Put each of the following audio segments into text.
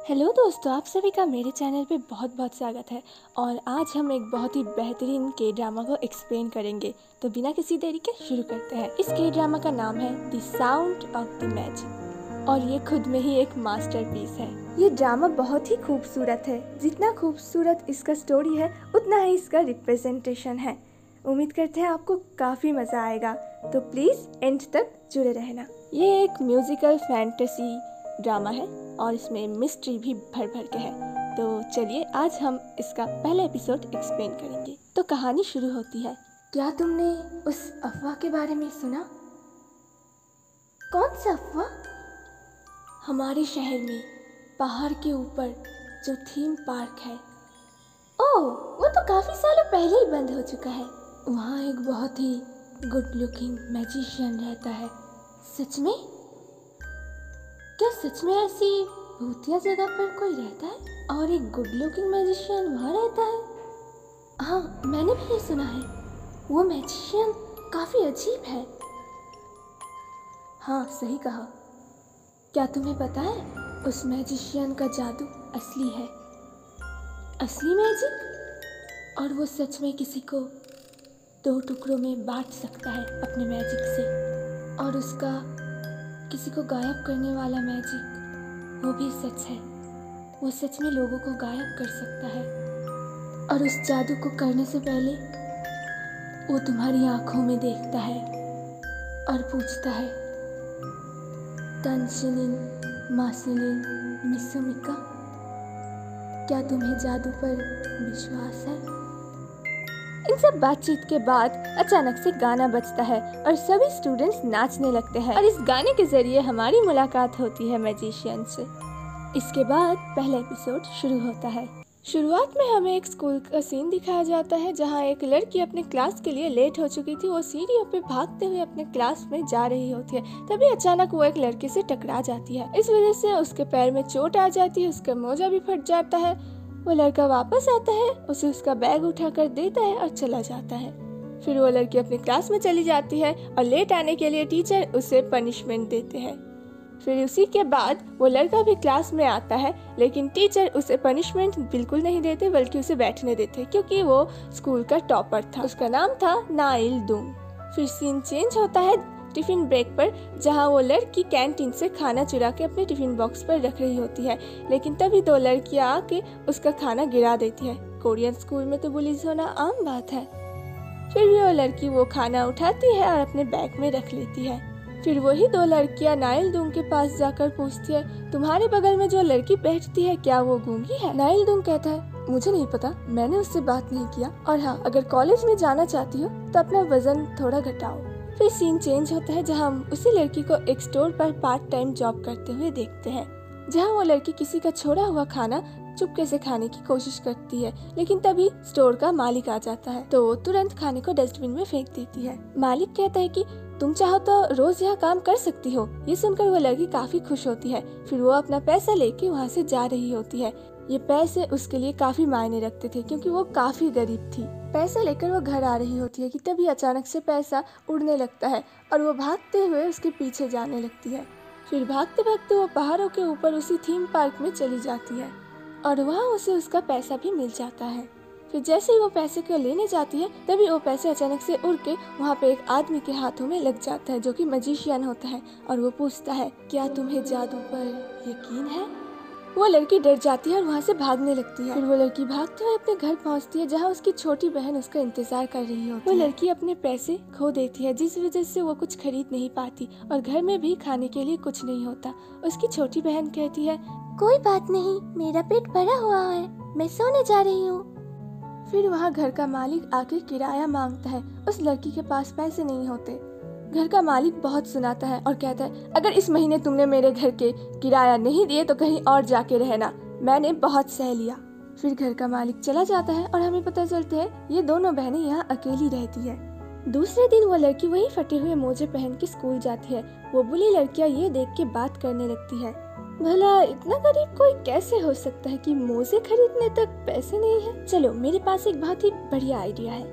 Hello दोस्तों, आप सभी का मेरे चैनल पे बहुत बहुत स्वागत है। और आज हम एक बहुत ही बेहतरीन के ड्रामा को एक्सप्लेन करेंगे। तो बिना किसी देरी के शुरू करते हैं। इस के ड्रामा का नाम है the sound of the magic और ये खुद में ही एक मास्टरपीस है। ये ड्रामा बहुत ही खूबसूरत है। जितना खूबसूरत इसका स्टोरी है उतना ही इसका रिप्रेजेंटेशन है। उम्मीद करते हैं आपको काफ़ी मज़ा आएगा, तो प्लीज़ एंड तक जुड़े रहना। ये एक म्यूज़िकल फैंटेसी ड्रामा है और इसमें मिस्ट्री भी भर भर के है। तो चलिए आज हम इसका पहला एपिसोड एक्सप्लेन करेंगे। तो कहानी शुरू होती है। क्या तुमने उस अफवाह के बारे में सुना? कौन सा अफवाह? हमारे शहर में पहाड़ के ऊपर जो थीम पार्क है, ओह वो तो काफ़ी सालों पहले ही बंद हो चुका है। वहाँ एक बहुत ही गुड लुकिंग मैजिशियन रहता है। सच में? क्या सच में ऐसी भूतिया जगह पर कोई रहता है और एक गुड लुकिंग मैजिशियन वहाँ रहता है? हाँ, मैंने भी ये सुना है। वो मैजिशियन काफ़ी अजीब है। हाँ, सही कहा। क्या तुम्हें पता है उस मैजिशियन का जादू असली है? असली मैजिक? और वो सच में किसी को 2 टुकड़ों में बांट सकता है अपने मैजिक से। और उसका किसी को गायब करने वाला मैजिक वो भी सच है। वो सच में लोगों को गायब कर सकता है। और उस जादू को करने से पहले वो तुम्हारी आंखों में देखता है और पूछता है, तंशिलिन मासिलिन मिसुमिका, क्या तुम्हें जादू पर विश्वास है? इन सब बातचीत के बाद अचानक से गाना बजता है और सभी स्टूडेंट्स नाचने लगते हैं और इस गाने के जरिए हमारी मुलाकात होती है मैजिशियन से। इसके बाद पहला एपिसोड शुरू होता है। शुरुआत में हमें एक स्कूल का सीन दिखाया जाता है जहां एक लड़की अपने क्लास के लिए लेट हो चुकी थी। वो सीढ़ियों पे भागते हुए अपने क्लास में जा रही होती है। तभी अचानक वो एक लड़के से टकरा जाती है। इस वजह से उसके पैर में चोट आ जाती है, उसका मोजा भी फट जाता है। वो लड़का वापस आता है, उसे उसका बैग उठाकर देता है और चला जाता है। फिर वो लड़की अपनी क्लास में चली जाती है और लेट आने के लिए टीचर उसे पनिशमेंट देते हैं। फिर उसी के बाद वो लड़का भी क्लास में आता है, लेकिन टीचर उसे पनिशमेंट बिल्कुल नहीं देते बल्कि उसे बैठने देते क्योंकि वो स्कूल का टॉपर था। उसका नाम था नाइल दुंग। फिर सीन चेंज होता है टिफिन ब्रेक पर, जहां वो लड़की कैंटीन से खाना चुरा के अपने टिफिन बॉक्स पर रख रही होती है। लेकिन तभी 2 लड़कियां आके उसका खाना गिरा देती है। कोरियन स्कूल में तो बुलीज होना आम बात है। फिर भी वो लड़की वो खाना उठाती है और अपने बैग में रख लेती है। फिर वही 2 लड़कियां नाइल दुंग के पास जाकर पूछती है, तुम्हारे बगल में जो लड़की बैठती है क्या वो गूंगी है? नाइल दुंग कहता है, मुझे नहीं पता, मैंने उससे बात नहीं किया। और हाँ, अगर कॉलेज में जाना चाहती हो तो अपना वजन थोड़ा घटाओ। फिर सीन चेंज होता है जहां हम उसी लड़की को एक स्टोर पर पार्ट टाइम जॉब करते हुए देखते हैं, जहां वो लड़की किसी का छोड़ा हुआ खाना चुपके से खाने की कोशिश करती है। लेकिन तभी स्टोर का मालिक आ जाता है तो वो तुरंत खाने को डस्टबिन में फेंक देती है। मालिक कहता है कि तुम चाहो तो रोज यहाँ काम कर सकती हो। ये सुनकर वो लड़की काफी खुश होती है। फिर वो अपना पैसा लेके वहाँ से जा रही होती है। ये पैसे उसके लिए काफी मायने रखते थे क्योंकि वो काफी गरीब थी। पैसा लेकर वो घर आ रही होती है कि तभी अचानक से पैसा उड़ने लगता है और वो भागते हुए उसके पीछे जाने लगती है। फिर भागते भागते वो पहाड़ों के ऊपर उसी थीम पार्क में चली जाती है और वहाँ उसे उसका पैसा भी मिल जाता है। फिर जैसे ही वो पैसे को लेने जाती है तभी वो पैसे अचानक से उड़ के वहाँ पे एक आदमी के हाथों में लग जाता है जो कि मैजिशियन होता है। और वो पूछता है, क्या तुम्हें जादू पर यकीन है? वो लड़की डर जाती है और वहाँ से भागने लगती है। फिर वो लड़की भागते हुए अपने घर पहुँचती है जहाँ उसकी छोटी बहन उसका इंतजार कर रही होती है। वो लड़की अपने पैसे खो देती है जिस वजह से वो कुछ खरीद नहीं पाती और घर में भी खाने के लिए कुछ नहीं होता। उसकी छोटी बहन कहती है, कोई बात नहीं, मेरा पेट भरा हुआ है, मैं सोने जा रही हूँ। फिर वहाँ घर का मालिक आके किराया मांगता है। उस लड़की के पास पैसे नहीं होते। घर का मालिक बहुत सुनाता है और कहता है, अगर इस महीने तुमने मेरे घर के किराया नहीं दिए तो कहीं और जाके रहना, मैंने बहुत सह लिया। फिर घर का मालिक चला जाता है और हमें पता चलता है ये दोनों बहनें यहाँ अकेली रहती है। दूसरे दिन वो लड़की वही फटे हुए मोजे पहन के स्कूल जाती है। वो बुली लड़कियाँ ये देख के बात करने लगती है, भला इतना गरीब कोई कैसे हो सकता है कि मोजे खरीदने तक पैसे नहीं है? चलो मेरे पास एक बहुत ही बढ़िया आइडिया है।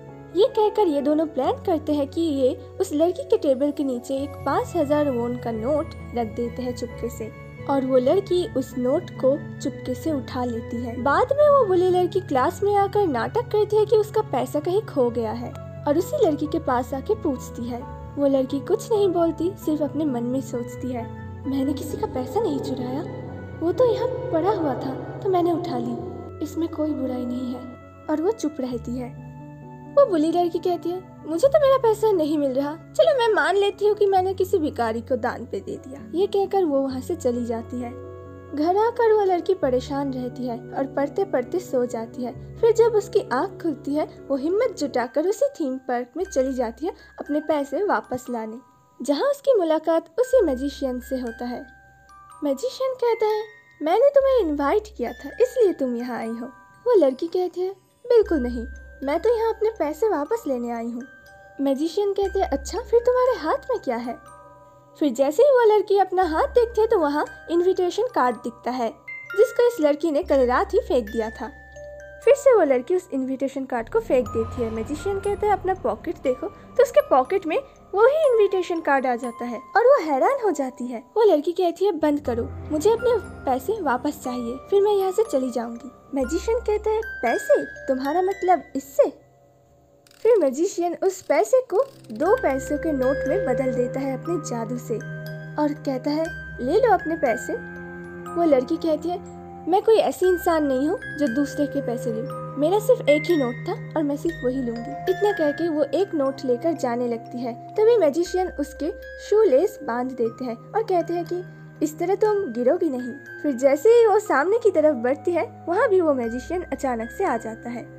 ये कहकर ये दोनों प्लान करते हैं कि ये उस लड़की के टेबल के नीचे एक 5000 वोन का नोट रख देते हैं चुपके से और वो लड़की उस नोट को चुपके से उठा लेती है। बाद में वो बुरी लड़की क्लास में आकर नाटक करती है कि उसका पैसा कहीं खो गया है और उसी लड़की के पास आके पूछती है। वो लड़की कुछ नहीं बोलती, सिर्फ अपने मन में सोचती है, मैंने किसी का पैसा नहीं चुराया, वो तो यहाँ पड़ा हुआ था तो मैंने उठा ली, इसमें कोई बुराई नहीं है। और वो चुप रहती है। वो बुरी लड़की कहती है, मुझे तो मेरा पैसा नहीं मिल रहा, चलो मैं मान लेती हूँ कि मैंने किसी भिखारी को दान पे दे दिया। ये कहकर वो वहाँ से चली जाती है। घर आकर वो लड़की परेशान रहती है और पढ़ते पढ़ते सो जाती है। फिर जब उसकी आँख खुलती है वो हिम्मत जुटाकर उसी थीम पार्क में चली जाती है अपने पैसे वापस लाने, जहाँ उसकी मुलाकात उसी मैजिशियन से होता है। मैजिशियन कहता है, मैंने तुम्हें इनवाइट किया था इसलिए तुम यहाँ आई हो। वो लड़की कहती है, बिल्कुल नहीं, मैं तो यहाँ अपने पैसे वापस लेने आई हूँ। मैजिशियन कहते हैं, अच्छा फिर तुम्हारे हाथ में क्या है? फिर जैसे ही वो लड़की अपना हाथ देखती है तो वहाँ इनविटेशन कार्ड दिखता है जिसको इस लड़की ने कल रात ही फेंक दिया था। फिर से वो लड़की उस इनविटेशन कार्ड को फेंक देती है। मैजिशियन कहता है, अपना पॉकेट देखो, तो उसके पॉकेट में वही इनविटेशन कार्ड आ जाता है और वो हैरान हो जाती है। वो लड़की कहती है, बंद करो, मुझे अपने पैसे वापस चाहिए, फिर मैं यहाँ से चली जाऊंगी। मैजिशियन कहता है, पैसे? तुम्हारा मतलब इससे? फिर मैजिशियन उस पैसे को 2 पैसों के नोट में बदल देता है अपने जादू से और कहता है, ले लो अपने पैसे। वो लड़की कहती है, मैं कोई ऐसी इंसान नहीं हूँ जो दूसरे के पैसे लूँ, मेरा सिर्फ एक ही नोट था और मैं सिर्फ वही लूंगी। इतना कहके वो एक नोट लेकर जाने लगती है। तभी मैजिशियन उसके शू लेस बांध देते हैं और कहते हैं कि इस तरह तुम गिरोगी नहीं। फिर जैसे ही वो सामने की तरफ बढ़ती है वहाँ भी वो मैजिशियन अचानक से आ जाता है।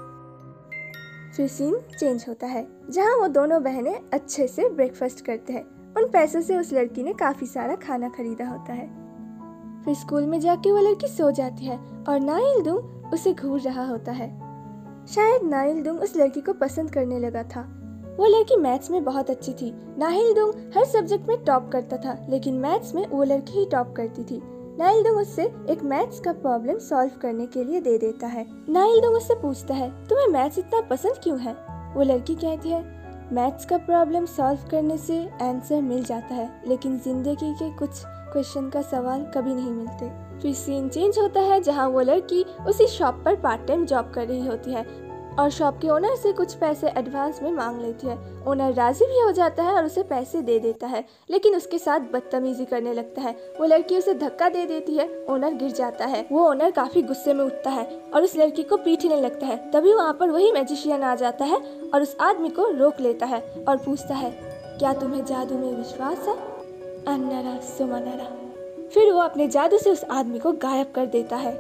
फिर सीन चेंज होता है जहाँ वो दोनों बहनें अच्छे से ब्रेकफास्ट करते हैं। उन पैसों से उस लड़की ने काफी सारा खाना खरीदा होता है। फिर स्कूल में जाके वो लड़की सो जाती है और नाइलदुंग उसे घूर रहा होता है। शायद नाइलदुंग उस लड़की को पसंद करने लगा था। वो लड़की मैथ्स में बहुत अच्छी थी। नाइलदुंग हर सब्जेक्ट में टॉप करता था, लेकिन मैथ्स में वो लड़की ही टॉप करती थी। नाइलदुंग उससे एक मैथ्स का प्रॉब्लम सॉल्व करने के लिए दे देता है। नाइलदुंग उससे पूछता है, तुम्हें मैथ्स इतना पसंद क्यों है? वो लड़की कहती है, मैथ्स का प्रॉब्लम सॉल्व करने से आंसर मिल जाता है, लेकिन जिंदगी के कुछ क्वेश्चन का सवाल कभी नहीं मिलते। फिर सीन चेंज होता है जहाँ वो लड़की उसी शॉप पर पार्ट टाइम जॉब कर रही होती है और शॉप के ओनर से कुछ पैसे एडवांस में मांग लेती है। ओनर राजी भी हो जाता है और उसे पैसे दे देता है, लेकिन उसके साथ बदतमीजी करने लगता है। वो लड़की उसे धक्का दे देती है, ओनर गिर जाता है। वो ओनर काफी गुस्से में उठता है और उस लड़की को पीटने लगता है। तभी वहाँ पर वही मैजिशियन आ जाता है और उस आदमी को रोक लेता है और पूछता है, क्या तुम्हें जादू में विश्वास है? अन्नरा सुमनरा। फिर वो अपने जादू से उस आदमी को गायब कर देता है।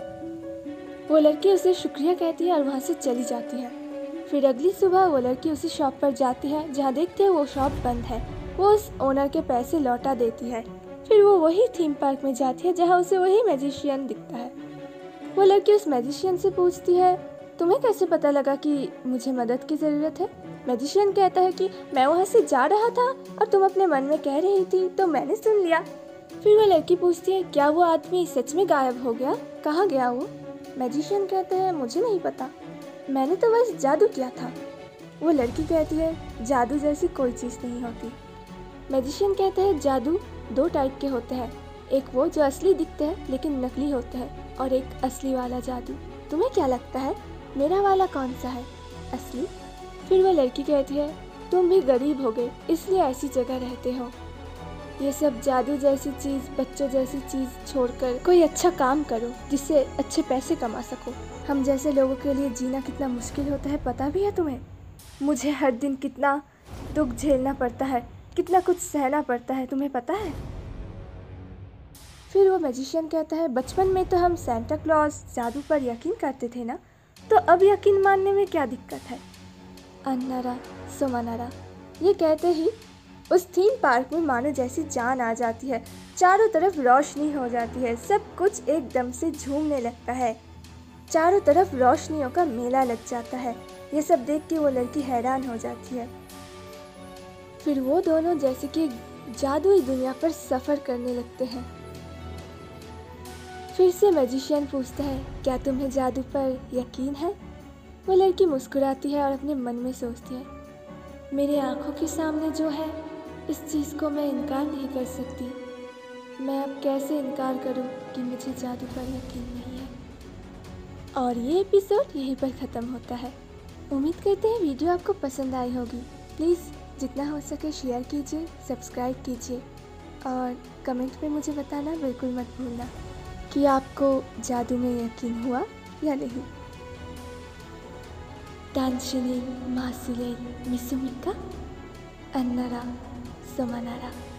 वो लड़की उसे शुक्रिया कहती है और वहाँ से चली जाती है। फिर अगली सुबह वो लड़की उसी शॉप पर जाती है जहाँ देखती है वो शॉप बंद है। वो उस ओनर के पैसे लौटा देती है। फिर वो वही थीम पार्क में जाती है जहाँ उसे वही मैजिशियन दिखता है। वो लड़की उस मैजिशियन से पूछती है, तुम्हें कैसे पता लगा कि मुझे मदद की ज़रूरत है? मैजिशियन कहता है कि मैं वहाँ से जा रहा था और तुम अपने मन में कह रही थी तो मैंने सुन लिया। फिर वो लड़की पूछती है, क्या वो आदमी सच में गायब हो गया? कहाँ गया वो? मैजिशियन कहते हैं, मुझे नहीं पता, मैंने तो बस जादू किया था। वो लड़की कहती है, जादू जैसी कोई चीज़ नहीं होती। मैजिशियन कहते हैं, जादू 2 टाइप के होते हैं, एक वो जो असली दिखते हैं लेकिन नकली होते हैं, और एक असली वाला जादू। तुम्हें क्या लगता है मेरा वाला कौन सा है, असली? फिर वो लड़की कहती है, तुम भी गरीब हो गए इसलिए ऐसी जगह रहते हो। ये सब जादू जैसी चीज़, बच्चों जैसी चीज़ छोड़कर कोई अच्छा काम करो जिससे अच्छे पैसे कमा सको। हम जैसे लोगों के लिए जीना कितना मुश्किल होता है पता भी है तुम्हें? मुझे हर दिन कितना दुख झेलना पड़ता है, कितना कुछ सहना पड़ता है, तुम्हें पता है? फिर वो मैजिशियन कहता है, बचपन में तो हम सेंटा क्लॉज जादू पर यकीन करते थे ना, तो अब यकीन मानने में क्या दिक्कत है? अन्नरा सुमनरा। ये कहते ही उस थीम पार्क में मानो जैसी जान आ जाती है। चारों तरफ रोशनी हो जाती है, सब कुछ एकदम से झूमने लगता है। चारों तरफ रोशनियों का मेला लग जाता है। ये सब देख के वो लड़की हैरान हो जाती है। फिर वो दोनों जैसे कि जादुई दुनिया पर सफ़र करने लगते हैं। फिर से मैजिशियन पूछता है, क्या तुम्हें जादू पर यकीन है? वो लड़की मुस्कुराती है और अपने मन में सोचती है, मेरे आंखों के सामने जो है इस चीज़ को मैं इनकार नहीं कर सकती। मैं अब कैसे इनकार करूं कि मुझे जादू पर यकीन नहीं है। और ये एपिसोड यहीं पर ख़त्म होता है। उम्मीद करते हैं वीडियो आपको पसंद आई होगी। प्लीज़ जितना हो सके शेयर कीजिए, सब्सक्राइब कीजिए और कमेंट में मुझे बताना बिल्कुल मत भूलना कि आपको जादू में यकीन हुआ या नहीं। Tanshinin Masilen Misumika Annara Somanara।